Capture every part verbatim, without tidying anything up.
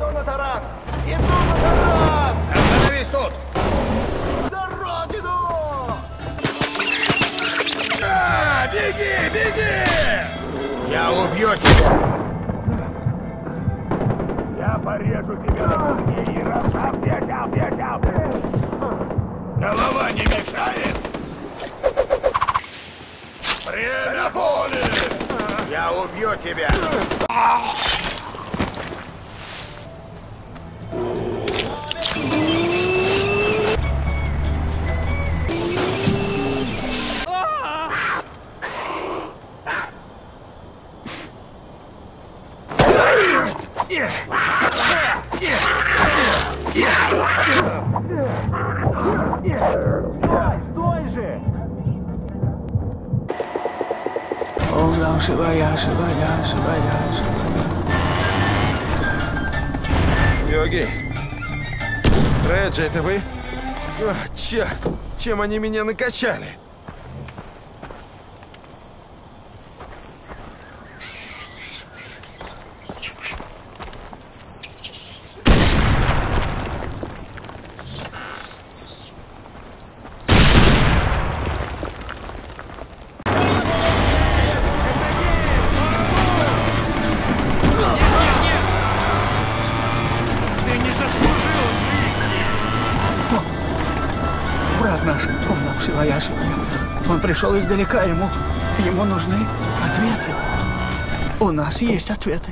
Иду на таран! Иду на таран! Остановись тут! За родину! А, беги, беги! Я убью тебя! Я порежу тебя на куски и раздам детям, детям! Голова не мешает! Время боли! Я убью тебя! Стой же! Ом нам Шивая, Шивая, Шивая, Шивая. Йоги! Реджи, это вы? О, черт! Чем они меня накачали? Брат наш, он нам Шивая, Шивая. Он пришел издалека, ему, ему нужны ответы. У нас есть ответы.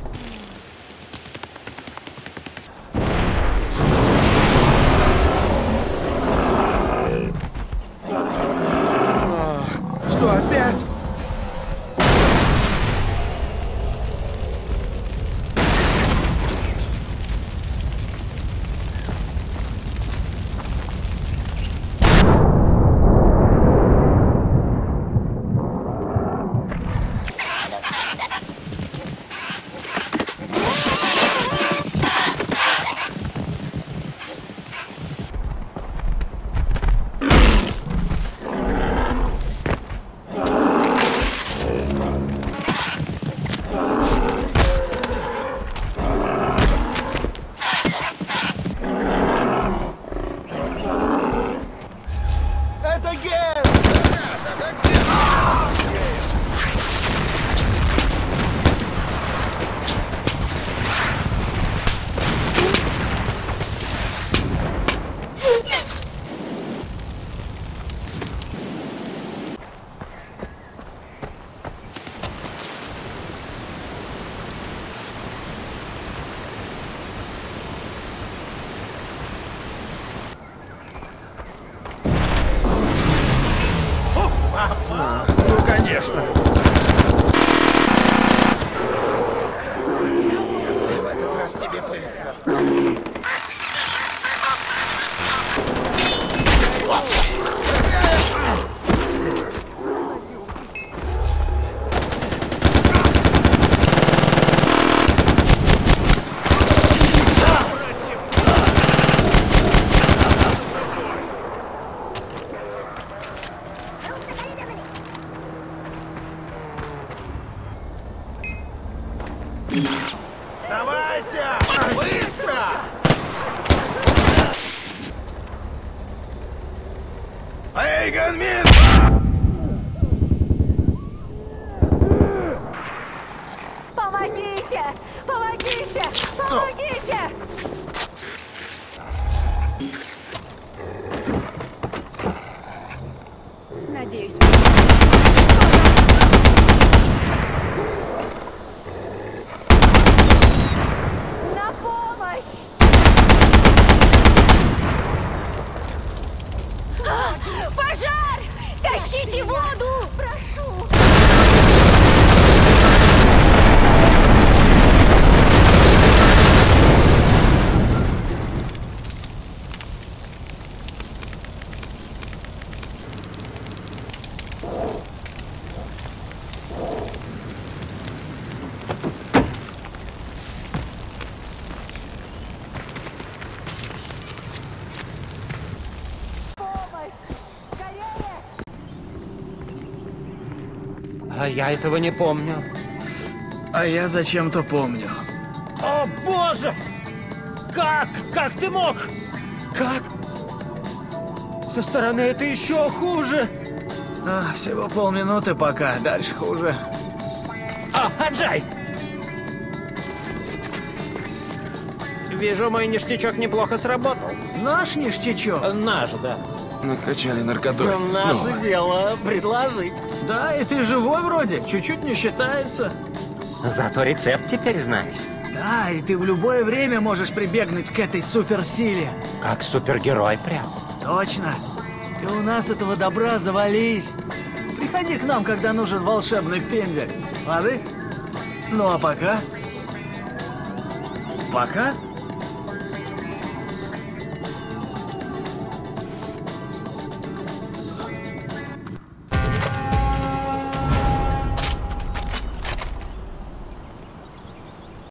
Что, опять? Это Ген! Ну, конечно. В этот раз тебе повезло. Давайся! Быстро! Эйгон Мин! Помогите! Помогите! Помогите! Надеюсь. На помощь! А, пожар! Тащите воду! Прошу! А я этого не помню. А я зачем-то помню. О, Боже! Как? Как ты мог? Как? Со стороны это еще хуже. А, всего полминуты пока, дальше хуже. А, Аджай! Вижу, мой ништячок неплохо сработал. Наш ништячок. Наш, да. Накачали наркотой. Наше Снова. дело предложить. Да, и ты живой вроде, чуть-чуть не считается. Зато рецепт теперь знаешь. Да, и ты в любое время можешь прибегнуть к этой суперсиле. Как супергерой прям. Точно. И у нас этого добра завались. Приходи к нам, когда нужен волшебный пендель. Лады? Ну а пока... Пока